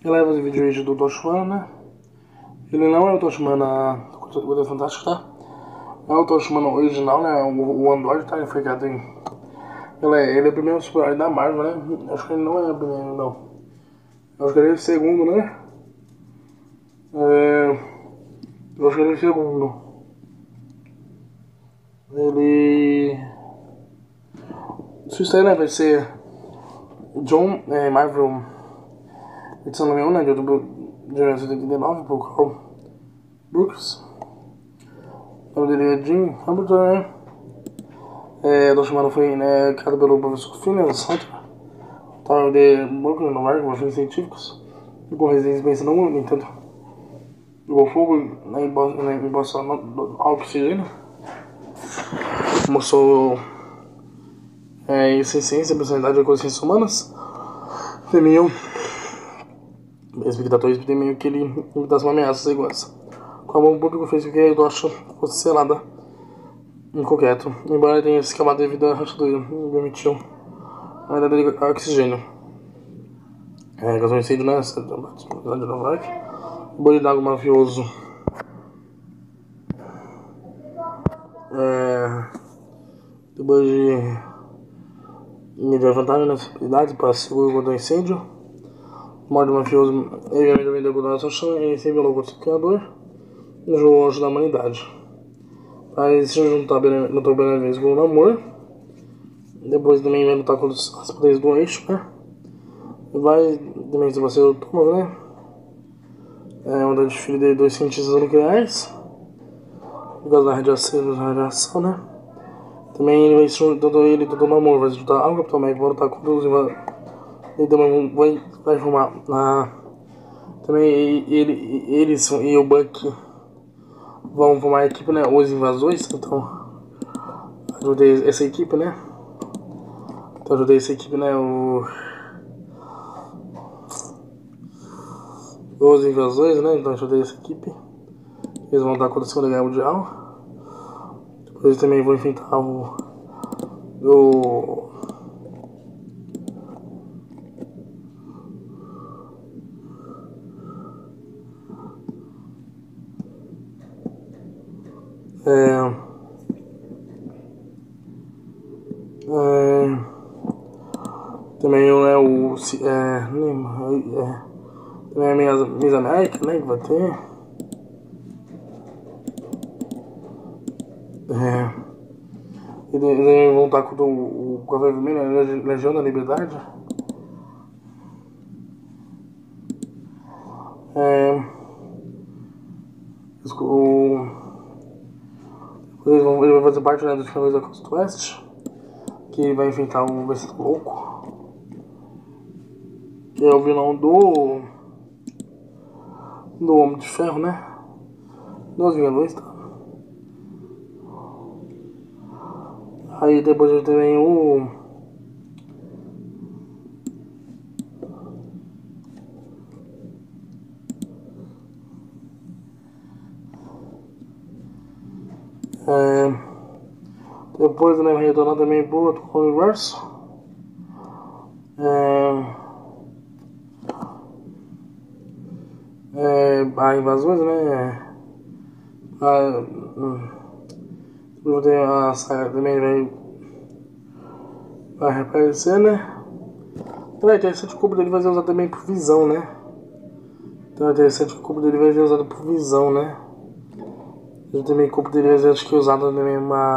Galera, vai fazer vídeo hoje do Toshman, né? Ele não é o Toshman da Coisa Fantástica, tá? Não é o Toshman original, né? O Android, tá? Ele foi criado em... Ele é o primeiro super-herói da Marvel, né? Acho que ele não é o primeiro, não. Acho que ele é o segundo, né? Eu acho que ele é o segundo. Ele... Sua história, né? Vai ser... John Marvel... Edição número 1, né? De 1979, por Carl Brooks. O nome dele é Jim Hamilton, né? Toshman foi criado pelo professor Phineas Hunter, de Brooklyn, Nova York, por fins científicos, e com residência no mundo, entanto, jogou fogo em embaixo do oxigênio, mostrou ciência, personalidade e consciências humanas, temiam, espectadores temiam que ele evitasse uma ameaça à segurança. Como o público fez com que a tocha fosse selada em concreto, embora ele tenha se escapado devido à rachadura, e permitiu a entrada de oxigênio. Causou um incêndio na cidade de Nova York. O boi d'água mafioso depois de levantar nas habilidades para seguro contra o incêndio. O morte do mafioso ele vendeu a sua chama e se revelou contra o criador e jogou o anjo da humanidade. Aí se juntar lutou pela vez com o amor. Depois também vai lutar contra as poderes do eixo, né? Vai também se você o túmulo, né? Um dos filhos de dois cientistas nucleares, por causa da radiação, né? Também ele vai se tanto ele quanto o amor vai se juntar ao Capitão América, vai lutar contra os invasores. Ele também vai formar também eles e o Bucky vão formar a equipe, né? Os invasores, então ajudei essa equipe, né? Então ajudei essa equipe, né? Os invasores, né? Então ajudei essa equipe. Eles vão lutar contra a Segunda Guerra Mundial. Depois também vão enfrentar o também também a Miss América, né? Que vai ter. Eles vão lutar contra o Cavaleiro Vermelho, a Legião da Liberdade. Ele vai fazer parte, né, dos Cavaleiros da Costa Oeste, que vai enfrentar o Besta Louco, que é o vilão do Homem de Ferro, né? Dos Vingadores, tá? Aí depois ele também depois ele vai retornar também pro outro universo. A invasões, né? A saga também vai reaparecer, né? Então é interessante que o corpo dele vai ser usado também por visão, né? Então é interessante que o corpo dele vai ser usado por visão, né? Ele também o corpo dele vai ser acho que usado também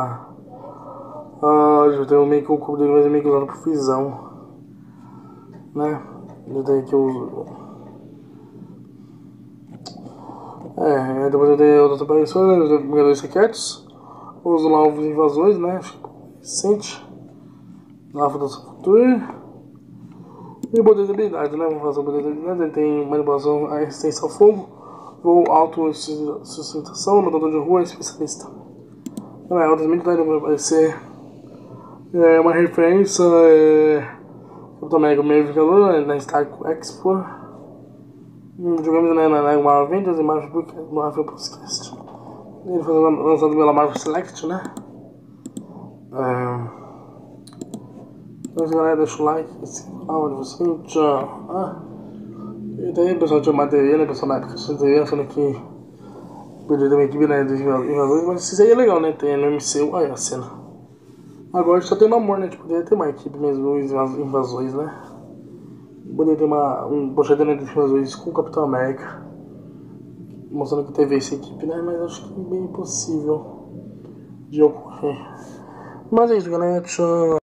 meio que o corpo dele vai ser meio que usado por visão, né? Eu tenho que uso. Depois eu dei outras aparições, né? Os Vingadores Secretos, os novos invasores, né? Recente, na Fundação Futura. E o poder de habilidade, né? Vamos fazer o poder de habilidade. Ele tem manipulação, a resistência ao fogo, voo, autossustentação, matador de rua, especialista. Outras militares vai aparecer uma referência Capitão América meio Vingador, na Star Expo. Jogamos na Marvel Avengers e Marvel Podcast. Ele foi lançado pela Marvel Select, né? Então, galera, deixa o like, esse canal de vocês, tchau. E daí o pessoal tinha uma teoria, né? O pessoal na época tinha teoria achando que poderia ter uma equipe, né, dos invasores, mas isso aí é legal, né? Tem no MCU, aí a cena. Agora só tem namoro, né? Tipo, poderia ter uma equipe mesmo, os invasores, né? Poderia ter um projeto de invasores com o Capitão América, mostrando que teve essa equipe, né? Mas acho que é bem impossível de ocorrer. Mas é isso, galera. Tchau.